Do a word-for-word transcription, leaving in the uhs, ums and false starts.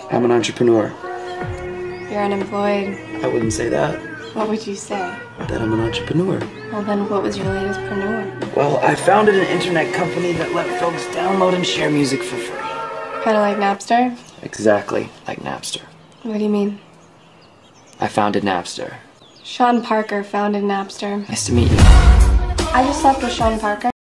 I'm an entrepreneur. You're unemployed. I wouldn't say that. What would you say? That I'm an entrepreneur. Well then, what was your latest preneur? Well, I founded an internet company that let folks download and share music for free. Kind of like Napster? Exactly like Napster. What do you mean? I founded Napster. Sean Parker founded Napster. Nice to meet you. I just slept with Sean Parker.